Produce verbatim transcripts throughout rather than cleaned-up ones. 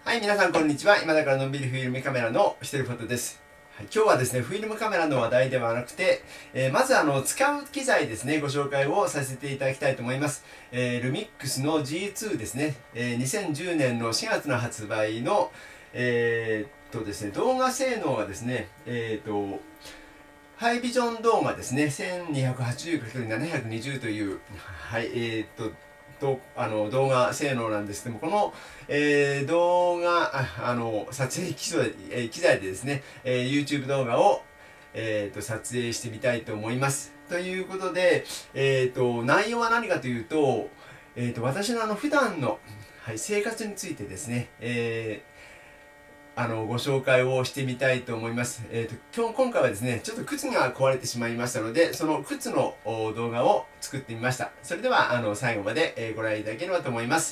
はい、皆さんこんにちは。今だからのんびりフィルムカメラのしてることです。はい、今日はですね、フィルムカメラの話題ではなくて、えー、まずあの、使う機材ですね、ご紹介をさせていただきたいと思います。えー、ルミックスの ジーツー ですね、えー、にせんじゅうねんのしがつの発売の、えー、っとですね、動画性能がですね、えー、っと、ハイビジョン動画ですね、せんにひゃくはちじゅうかけるななひゃくにじゅう という、はい、えー、っと、とあの動画性能なんですけども、この、えー、動画ああの撮影機材、えー、機材でですね、えー、YouTube 動画を、えー、と撮影してみたいと思います。ということで、えー、と内容は何かというと、えー、と私のあの普段の、はい、生活についてですね、えーあのご紹介をしてみたいと思います。えーと、今日今回はですね、ちょっと靴が壊れてしまいましたので、その靴の動画を作ってみました。それではあの最後までご覧いただければと思います。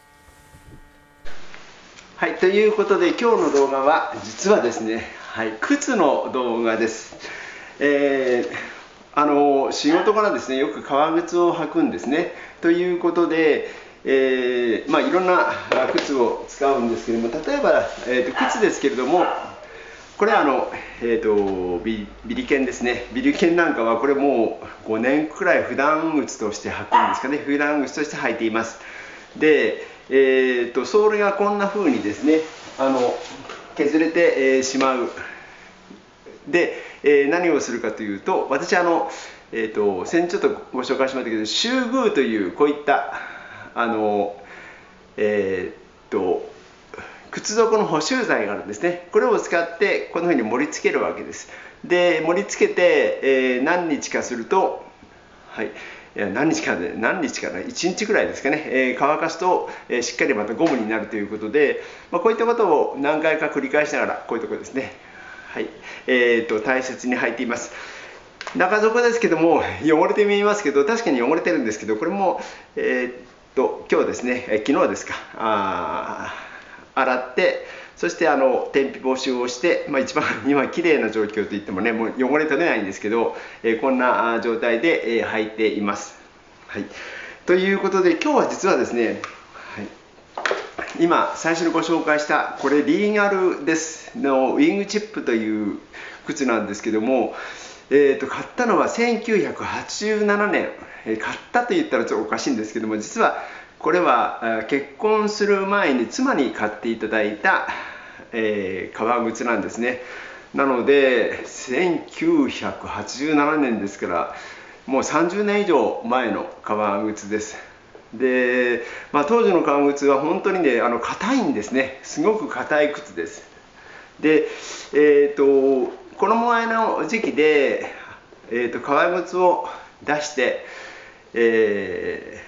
はい、ということで今日の動画は実はですね、はい、靴の動画です。えー、あの仕事からですね、よく革靴を履くんですね。ということで、えーまあ、いろんな靴を使うんですけれども、例えば、えー、と靴ですけれども、これはあの、えー、と ビ, ビリケンですね。ビリケンなんかはこれもうごねんくらい普段靴として履くんですかね。普段靴として履いています。で、えー、とソールがこんな風にですね、あの削れて、えー、しまう。で、えー、何をするかというと、私あの、えー、と先ちょっとご紹介しましたけど、シューグーというこういったあの、えー、っと靴底の補修剤があるんですね。これを使ってこんな風に盛り付けるわけです。で、盛り付けて、えー、何日かすると、はい、いや何日かで何日かないちにちぐらいですかね、えー、乾かすと、えー、しっかりまたゴムになるということで、まあ、こういったことを何回か繰り返しながら、こういうところですね、はい、えー、っと大切に履いています。中底ですけども汚れて見えますけど、確かに汚れてるんですけど、これも、えー、っと今日ですね、え昨日ですか、あ洗って、そしてあの天日干しをして、まあ、一番今綺麗な状況といってもね、もう汚れ取れないんですけど、えー、こんな状態で、えー、履いています。はい、ということで今日は実はですね、はい、今最初にご紹介したこれリーガルですのウィングチップという靴なんですけども、えー、と買ったのはせんきゅうひゃくはちじゅうななねん、えー、買ったと言ったらちょっとおかしいんですけども、実はこれは結婚する前に妻に買っていただいた、えー、革靴なんですね。なのでせんきゅうひゃくはちじゅうななねんですから、もうさんじゅうねん以上前の革靴です。で、まあ、当時の革靴は本当にね、あの硬いんですね。すごく硬い靴です。で、えーとこの前の時期で、えー、と革靴を出して、え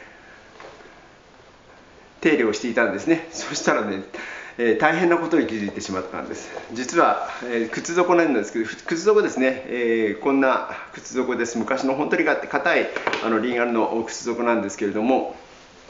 ー、手入れをしていたんですね。そしたらね、えー、大変なことに気づいてしまったんです。実は、えー、靴底なんですけど、靴底ですね、えー、こんな靴底です。昔の本当に硬いあのリーガルの靴底なんですけれども、はい、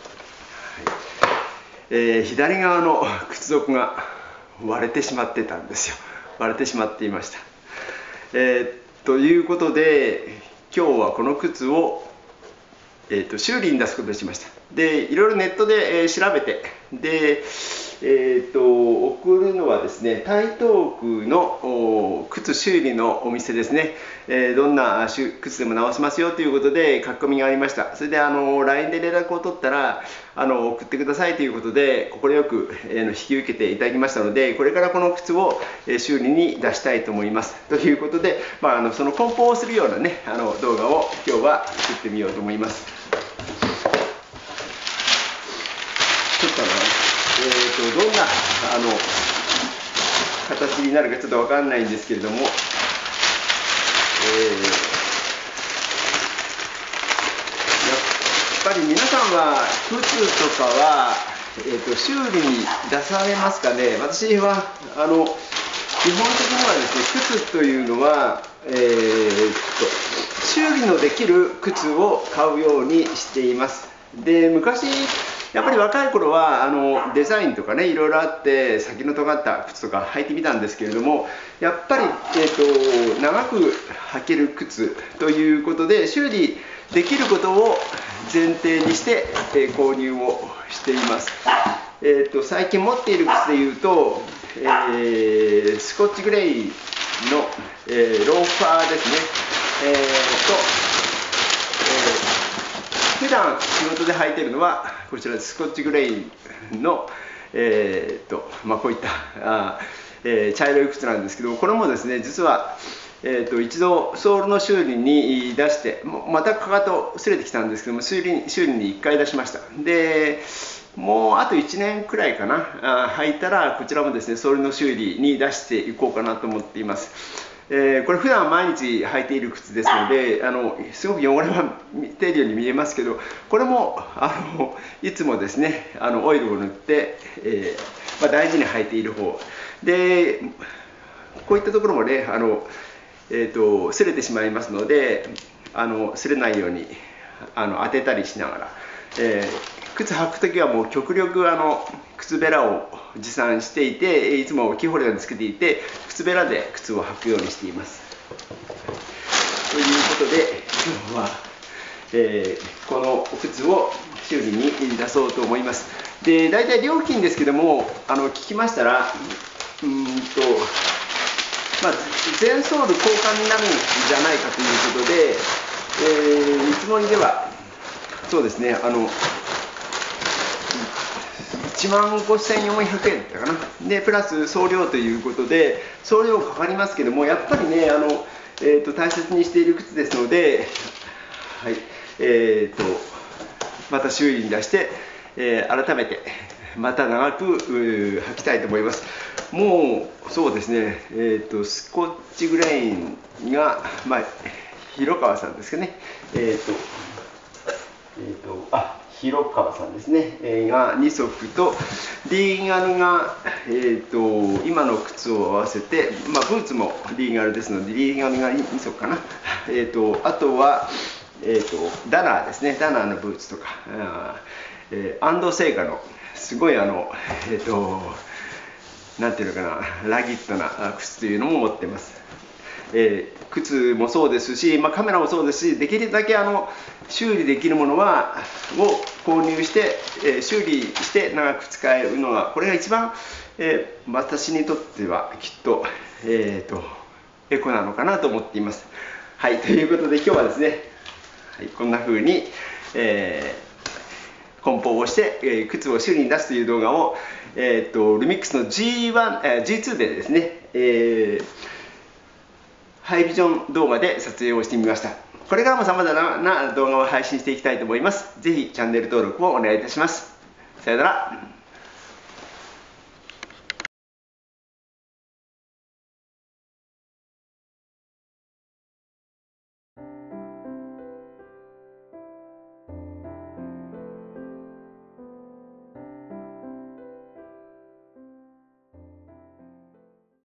えー、左側の靴底が割れてしまってたんですよ。割れてしまっていました。えー、ということで今日はこの靴を、えー、と修理に出すことにしました。で、いろいろネットで、えー、調べて、で、えー、と送るのはですね、台東区の靴修理のお店ですね。えー、どんな靴でも直しますよということで書き込みがありました。それであの ライン で連絡を取ったら、あの送ってくださいということで快く、えー、引き受けていただきましたので、これからこの靴を、えー、修理に出したいと思います。ということで、まあ、あのその梱包をするようなね、あの動画を今日は作ってみようと思います。ちょっとあの、えー、とどんなあの形になるかちょっと分かんないんですけれども、えー、やっぱり皆さんは靴とかは、えー、と修理に出されますかね。私はあの基本的にはですね、靴というのは、えー、と修理のできる靴を買うようにしています。で、昔やっぱり若い頃はあのデザインとかね、いろいろあって先の尖った靴とか履いてみたんですけれども、やっぱり、えー、と長く履ける靴ということで修理できることを前提にして、えー、購入をしています。えー、と最近持っている靴でいうと、えー、スコッチグレイの、えー、ローファーですね。えーとえー、普段仕事で履いているのはこちらです。スコッチグレイの、えーとまあ、こういったあ、えー、茶色い靴なんですけど、これもですね、実は、えー、と一度ソールの修理に出して、またかかと擦れてきたんですけども、修理修理にいっかい出しました。でもうあといちねんくらいかな、あ履いたらこちらもですね、ソールの修理に出していこうかなと思っています。えー、これ普段毎日履いている靴ですので、あのすごく汚れは見ているように見えますけど、これもあのいつもですね、あのオイルを塗って、えーまあ、大事に履いている方で、こういったところもね、あの、えーと、擦れてしまいますので、あの擦れないようにあの当てたりしながら、えー、靴履くときはもう極力あの靴べらを持参していて、いつもキーホルダーにつけていて、靴べらで靴を履くようにしています。ということで今日は、えー、この靴を修理に出そうと思います。で、大体料金ですけども、あの聞きましたら、うーんと、まあ、全ソール交換になるんじゃないかということで、えー、見積もりではそうですね、あのいちまんごせんよんひゃくえんだったかな。で、プラス送料ということで、送料かかりますけども、やっぱりね、あの、えーと、大切にしている靴ですので、はい、えーと、また修理に出して、えー、改めて、また長く履きたいと思います。もう、そうですね、えーと、スコッチグレインが、まあ、広川さんですかね。えーと、えーと、あ、広川さんですね、えー、がに足と、リーガルが、えーと、今の靴を合わせて、まあ、ブーツもリーガルですので、リーガルがに足かな。えーと、あとは、えーと、ダナーですね、ダナーのブーツとか、あえー、アンドセイカの、すごいあの、えーと、なんていうのかな、ラギットな靴というのも持ってます。えー、靴もそうですし、まあ、カメラもそうですし、できるだけあの修理できるものはを購入して、えー、修理して長く使えるのが、これが一番、えー、私にとってはきっと、えーと、エコなのかなと思っています。はい、ということで今日はですね、はい、こんな風に、えー、梱包をして、えー、靴を修理に出すという動画を、えーと、ルミックスの ジーワン、えー、ジーツー でですね、えーハイビジョン動画で撮影をしてみました。これからも様々な動画を配信していきたいと思います。ぜひチャンネル登録をお願いいたします。さよなら。